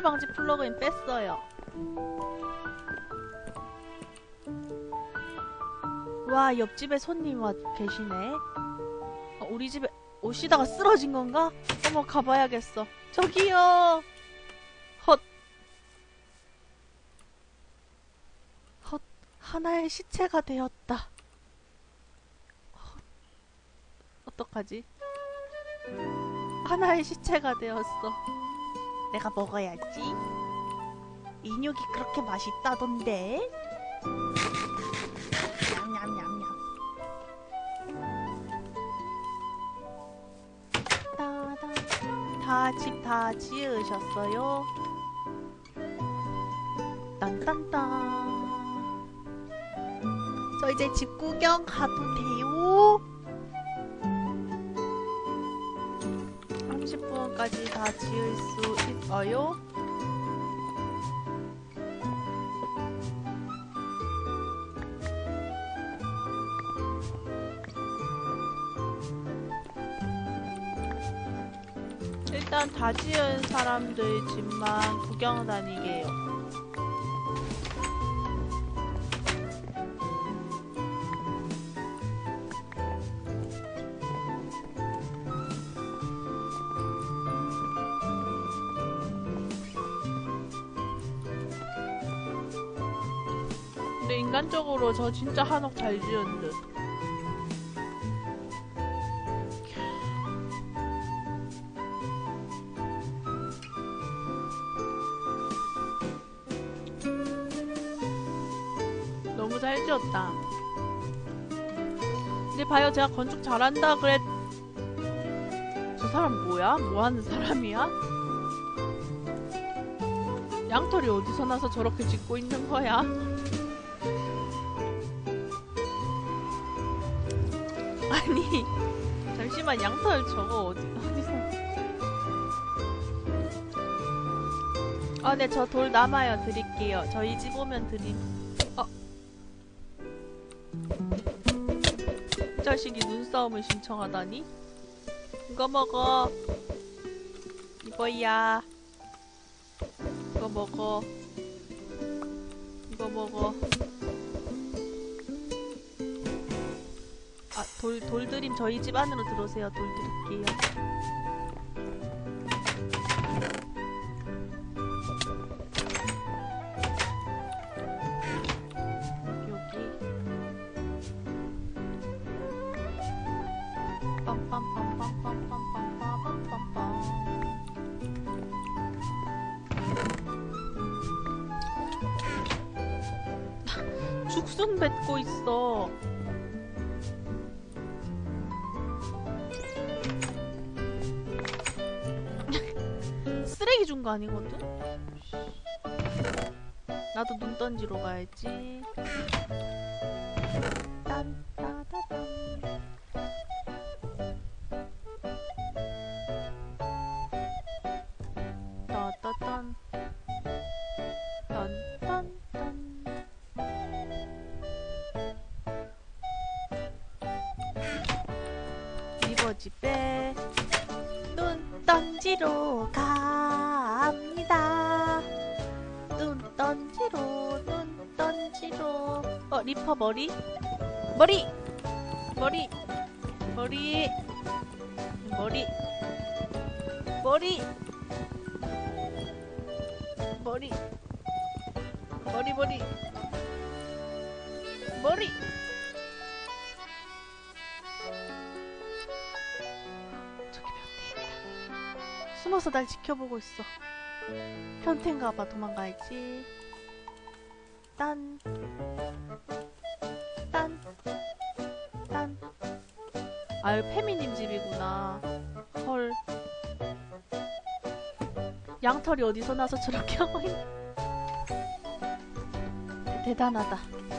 방지 플러그인 뺐어요. 와, 옆집에 손님 계시네. 우리 집에 오시다가 쓰러진 건가? 어머, 가봐야겠어. 저기요. 헛. 헛. 하나의 시체가 되었다. 헛. 어떡하지? 하나의 시체가 되었어. 내가 먹어야지. 인육이 그렇게 맛있다던데. 냠냠냠냠. 집 다 지으셨어요? 딴딴딴. 저 이제 집 구경 가도 돼요? 30분까지 다 지을 수 있어요? 일단 다 지은 사람들 집만 구경 다니게요. 근데 인간적으로 저 진짜 한옥 잘 지은 듯. 너무 잘 지었다. 근데 봐요, 제가 건축 잘한다 그랬... 저 사람 뭐야? 뭐하는 사람이야? 양털이 어디서 나서 저렇게 짓고 있는 거야? 아니, 잠시만, 양털 저거 어디서... 네, 저 돌 남아요. 드릴게요. 저희 집 오면 드림. 이 자식이 눈싸움을 신청하다니? 이거 먹어. 이거야. 이거 먹어. 이거 먹어. 돌 드림. 저희 집 안으로 들어오세요. 돌 드릴게요. 죽순 뱉고 있어. 쓰레기 준 거 아니거든? 나도 눈 던지러 가야지. 딴따다단. 따따단. 딴딴딴. 집에 눈 던지러 갑니다. 눈 던지러, 눈 던지러. 리퍼 머리? 머리! 머리! 머리! 머리! 머리! 머리! 머리 머리! 머리! 숨어서 날 지켜보고 있어. 변태인가봐. 도망가야지. 딴. 딴. 딴. 아유, 페미님 집이구나. 헐. 양털이 어디서 나서 저렇게 하고 있네. 대단하다.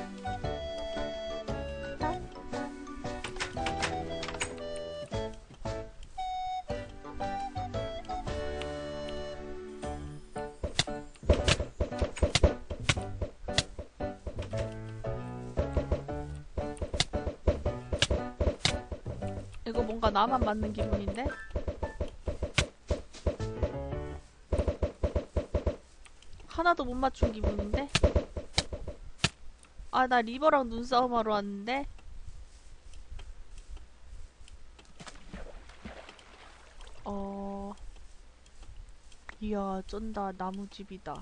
이거 뭔가 나만 맞는 기분인데? 하나도 못 맞춘 기분인데? 아, 나 리버랑 눈싸움하러 왔는데? 이야, 쩐다. 나무집이다.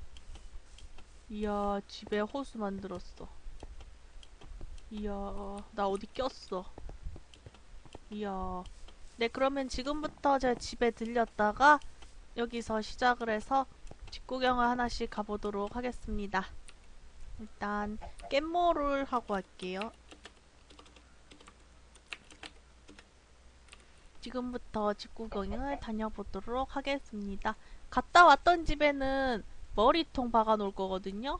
이야, 집에 호수 만들었어. 이야, 나 어디 꼈어. 이야. 네, 그러면 지금부터 제가 집에 들렸다가 여기서 시작을 해서 집 구경을 하나씩 가보도록 하겠습니다. 일단 깻모를 하고 할게요. 지금부터 집 구경을 다녀보도록 하겠습니다. 갔다 왔던 집에는 머리통 박아 놓을 거거든요.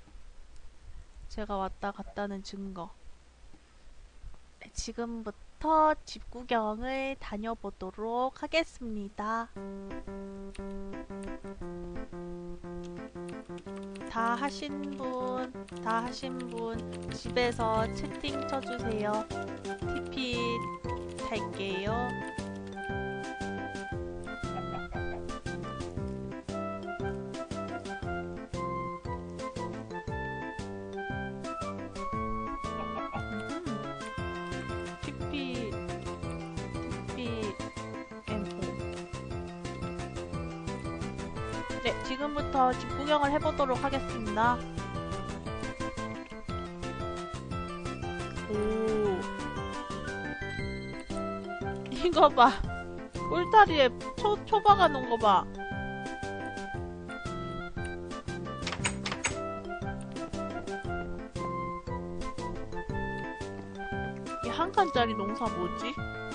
제가 왔다 갔다는 증거. 네, 지금부터 집 구경을 다녀보도록 하겠습니다. 다 하신 분 집에서 채팅 쳐주세요. TP 탈게요. TP M5. 네, 지금부터 집 구경을 해보도록 하겠습니다. 오, 이거 봐. 울타리에 초 박아 놓은 거 봐. 이 한 칸짜리 농사 뭐지?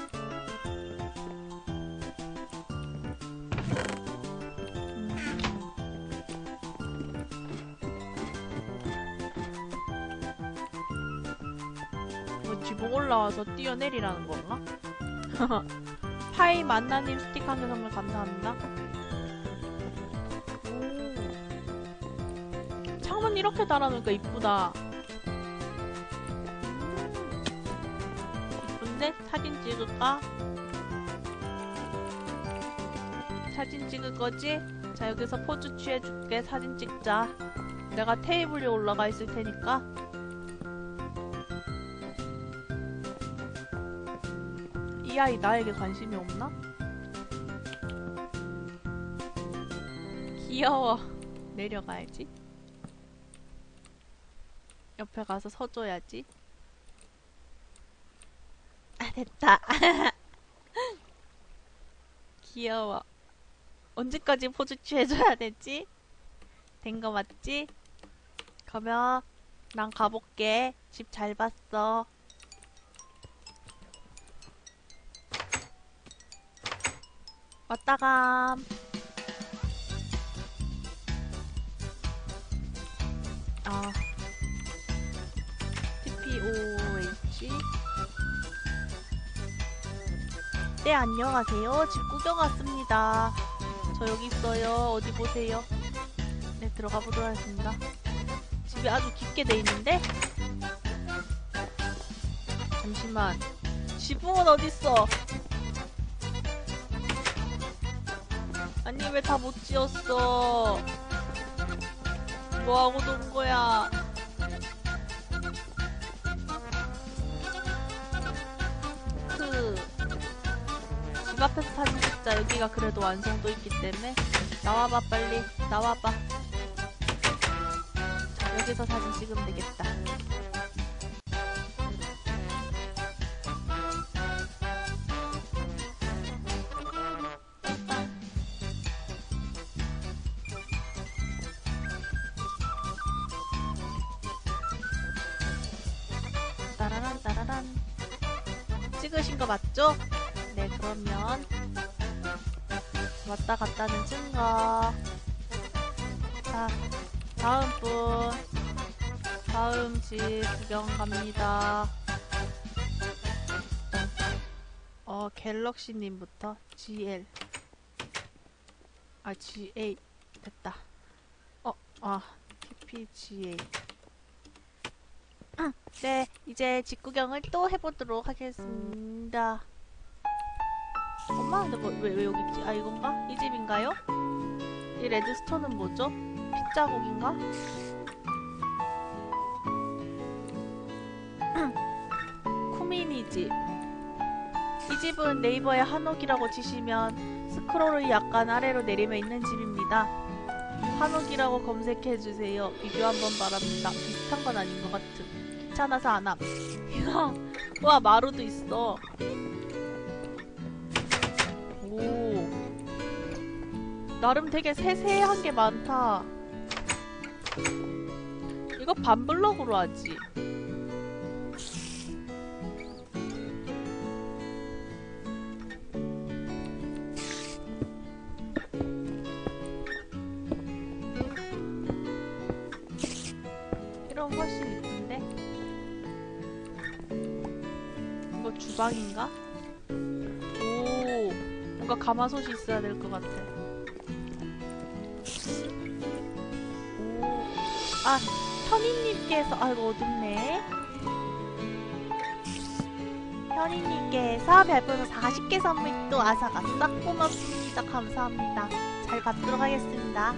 뭐 지붕 올라와서 뛰어내리라는 건가? 파이 만나님 스틱 한 개 선물 감사합니다. 오. 창문 이렇게 달아놓으니까 이쁘다. 이쁜데? 사진 찍을까? 사진 찍을 거지? 자, 여기서 포즈 취해줄게. 사진 찍자. 내가 테이블 위에 올라가 있을 테니까. 이 아이 나에게 관심이 없나? 귀여워. 내려가야지. 옆에 가서 서줘야지. 아, 됐다. 귀여워. 언제까지 포즈 취해줘야 되지? 된 거 맞지? 그러면 난 가볼게. 집 잘 봤어. 왔다감. 아, TPOH. 네, 안녕하세요. 집 구경 왔습니다. 저 여기 있어요. 어디 보세요. 네, 들어가 보도록 하겠습니다. 집이 아주 깊게 돼 있는데? 잠시만. 지붕은 어딨어? 아니, 왜 다 못 지었어? 뭐하고 논 거야? 집 앞에서 사진 찍자. 여기가 그래도 완성도 있기 때문에. 나와봐, 빨리. 나와봐. 자, 여기서 사진 찍으면 되겠다. 따라란 따라란. 찍으신 거 맞죠? 네, 그러면 왔다 갔다는 증거. 자, 다음 분. 다음 집 구경 갑니다. 갤럭시님부터 GL. 아, GA. 됐다. TPGA. 네, 이제 집 구경을 또 해보도록 하겠습니다. 엄마, 근데 왜 여기 있지? 아, 이건가? 이 집인가요? 이 레드스톤은 뭐죠? 흙자국인가? 쿠미니 집. 이 집은 네이버에 한옥이라고 치시면 스크롤을 약간 아래로 내리면 있는 집입니다. 한옥이라고 검색해주세요. 비교 한번 바랍니다. 비슷한 건 아닌 것 같음. 귀찮아서 안 함. 와, 마루도 있어. 오, 나름 되게 세세한 게 많다. 이거 반블럭으로 하지. 이런 훨씬 이쁜데? 이거 주방인가? 오, 뭔가 가마솥이 있어야 될 것 같아. 오, 아, 현이님께서, 아이고 어둡네. 현이님께서 별풍선 40개 선물 또 아사갔어? 고맙습니다. 감사합니다. 잘 받도록 하겠습니다.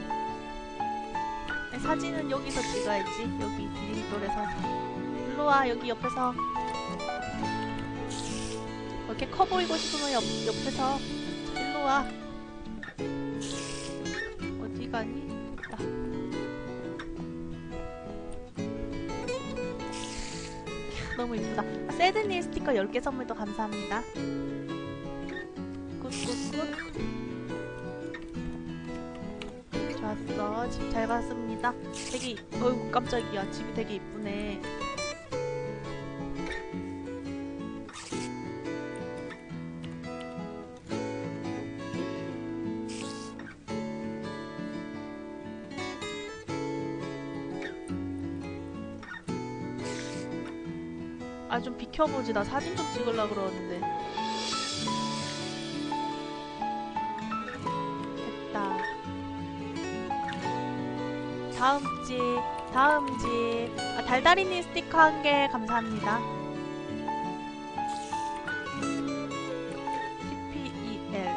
사진은 여기서 찍어야지. 여기 디딤돌에서. 일로와, 여기 옆에서. 이렇게 커 보이고 싶으면 옆에서. 일로와. 어디 가니? 있다. 너무 이쁘다. 새드님 스티커 10개 선물도 감사합니다. 굿굿굿. 좋았어. 집 잘 봤습니다. 되게, 어이구 깜짝이야. 집이 되게 이쁘네. 아, 좀 비켜보지. 나 사진 좀 찍으려고 그러는데. 됐다. 다음 집. 아, 달달이님 스티커 1개 감사합니다. CPEL.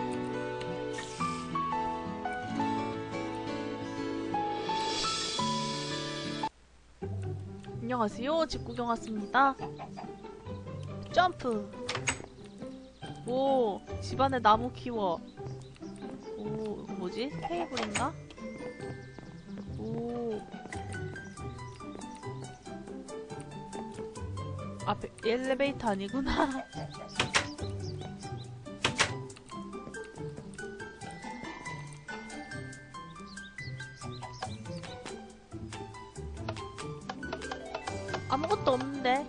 안녕하세요. 집 구경 왔습니다. 점프. 오, 집안에 나무 키워. 오, 이거 뭐지? 테이블인가? 오. 앞에 엘리베이터 아니구나. 아무것도 없는데.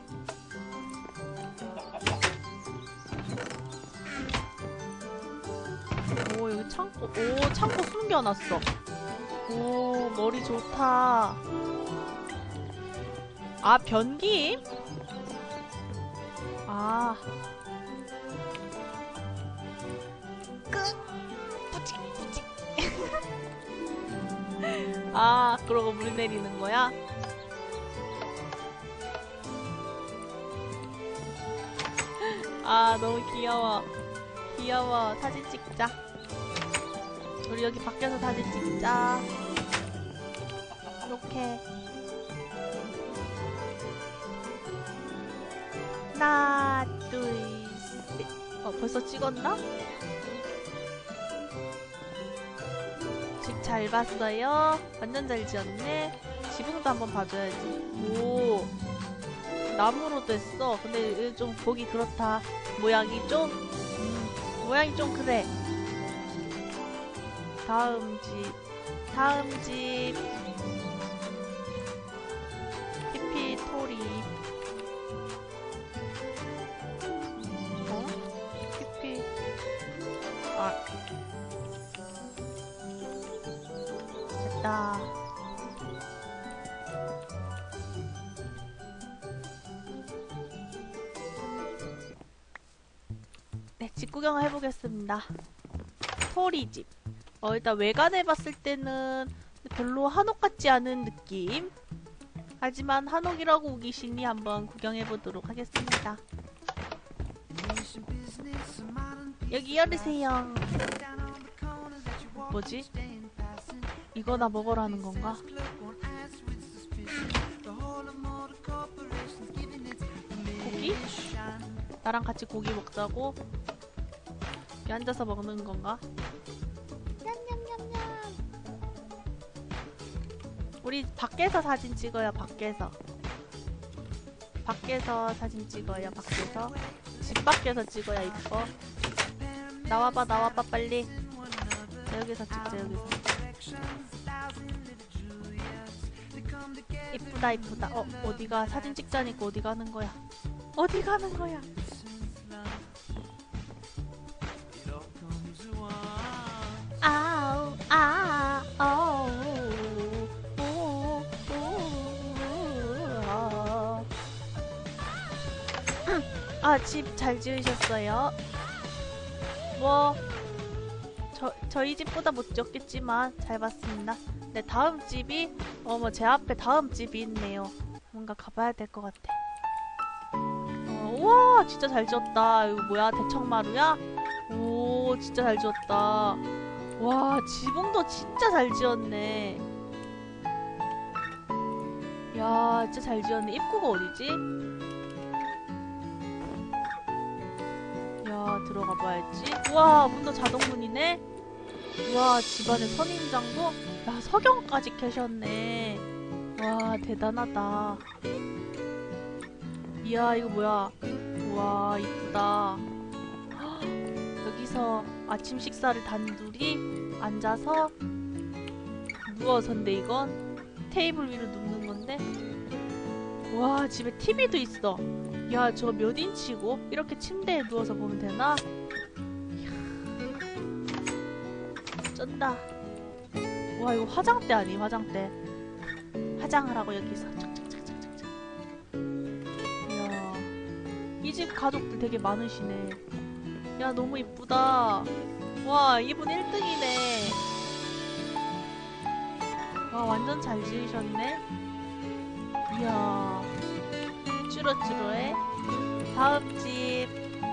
오, 여기 창고. 오, 창고 숨겨놨어. 오, 머리 좋다. 아, 변기임? 아. 뿌직, 뿌직. 아, 그러고 물 내리는 거야? 아, 너무 귀여워. 귀여워. 사진 찍자. 우리 여기 밖에서 사진 찍자. 이렇게. 하나, 둘, 셋. 벌써 찍었나? 집 잘 봤어요. 완전 잘 지었네. 지붕도 한번 봐줘야지. 오, 나무로 됐어. 근데 좀 보기 그렇다. 모양이 좀 그래. 다음 집 피피 토리. 피피. 아, 됐다. 네, 집 구경을 해보겠습니다. 토리집. 일단 외관에 봤을 때는 별로 한옥 같지 않은 느낌. 하지만 한옥이라고 우기시니 한번 구경해보도록 하겠습니다. 여기 열으세요. 뭐지? 이거나 먹으라는 건가? 고기? 나랑 같이 고기 먹자고? 여기 앉아서 먹는 건가? 냠냠냠냠. 우리 밖에서 사진 찍어요. 밖에서 사진 찍어요. 밖에서 집 밖에서 찍어야 이뻐. 나와봐 나와봐 빨리. 자, 여기서 찍자. 여기서 이쁘다 이쁘다. 어디가 사진 찍자니까 어디 가는 거야? 어디 가는 거야? 아우 집 잘 지으셨어요. 뭐 저희 집보다 못 지었겠지만 잘 봤습니다. 네, 다음 집이 제 앞에 다음 집이 있네요. 뭔가 가봐야 될 것 같아. 우와 진짜 잘 지었다. 이거 뭐야 대청마루야? 오 진짜 잘 지었다. 와 지붕도 진짜 잘 지었네. 야 진짜 잘 지었네. 입구가 어디지? 야 들어가 봐야지. 우와 문도 자동문이네. 우와 집안에 선인장도. 야 석영까지 캐셨네. 와 대단하다. 이야 이거 뭐야. 우와 이쁘다. 여기서 아침 식사를 단둘이 앉아서 누워서인데 이건 테이블 위로 눕는 건데. 와 집에 TV도 있어. 야 저거 몇 인치고? 이렇게 침대에 누워서 보면 되나? 이야, 쩐다. 와 이거 화장대 아니 화장대. 화장을 하고 여기서 착착착착착착. 이야 이 집 가족들 되게 많으시네. 야 너무 이쁘다. 와 이분 1등이네. 와 완전 잘 지으셨네. 이야 쭈루쭈루해. 다음 집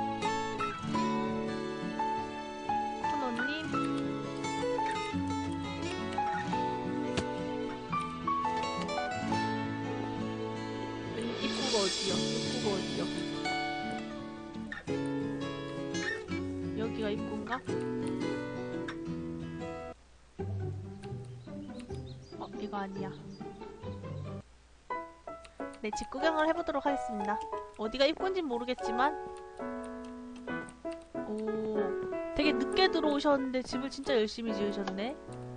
쿠노님. 입구가 어디요? 입구가 어디요? 여기가 입구인가? 이거 아니야. 네, 집 구경을 해보도록 하겠습니다. 어디가 입구인진 모르겠지만 오 되게 늦게 들어오셨는데 집을 진짜 열심히 지으셨네.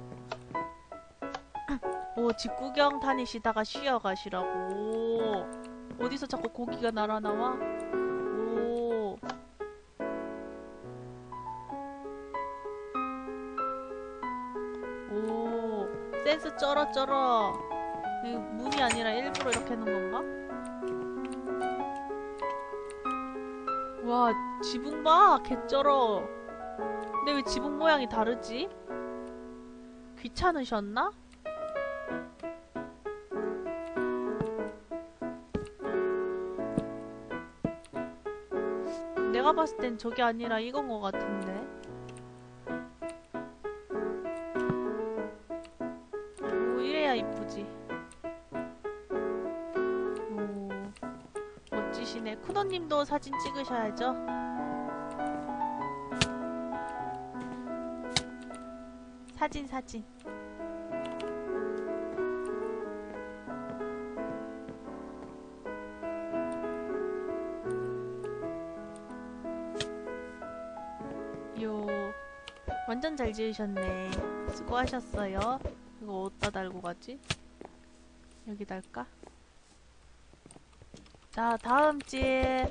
오 집 구경 다니시다가 쉬어가시라고. 어디서 자꾸 고기가 날아나와? 오 오 센스 쩔어. 이거 문이 아니라 일부러 이렇게 해놓은 건가? 와 지붕 봐 개쩔어. 근데 왜 지붕 모양이 다르지? 귀찮으셨나? 내가 봤을 땐 저게 아니라 이건 것 같은데. 오 이래야 이쁘지. 오 멋지시네. 쿠노님도 사진 찍으셔야죠. 사진. 요 완전 잘 지으셨네. 수고하셨어요. 이거 어디다 달고 가지? 여기 달까? 자 다음 집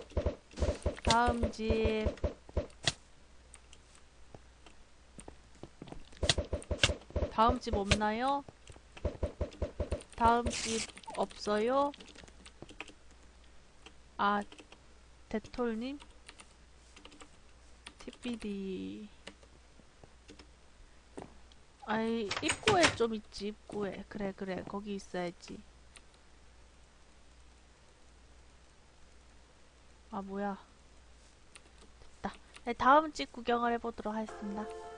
없나요? 다음 집 없어요? 아 데톨님? TPD 아이 입구에 좀 있지. 입구에 그래 거기 있어야지. 아 뭐야 됐다. 네, 다음 집 구경을 해보도록 하겠습니다.